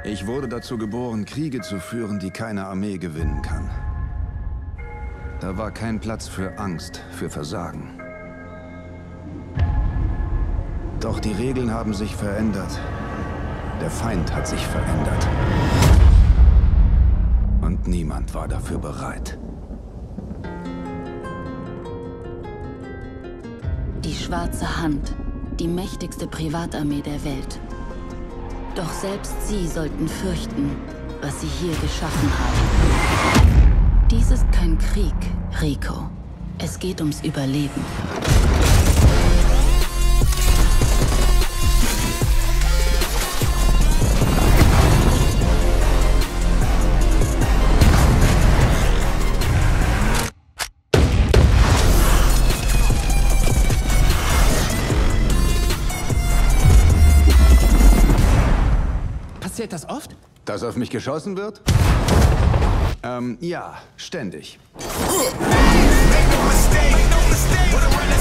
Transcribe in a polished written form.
Ich wurde dazu geboren, Kriege zu führen, die keine Armee gewinnen kann. Da war kein Platz für Angst, für Versagen. Doch die Regeln haben sich verändert. Der Feind hat sich verändert. Und niemand war dafür bereit. Die Schwarze Hand, die mächtigste Privatarmee der Welt. Doch selbst sie sollten fürchten, was sie hier geschaffen haben. Dies ist kein Krieg, Rico. Es geht ums Überleben. Passiert das oft? Dass auf mich geschossen wird? Ja, ständig. Make no mistake,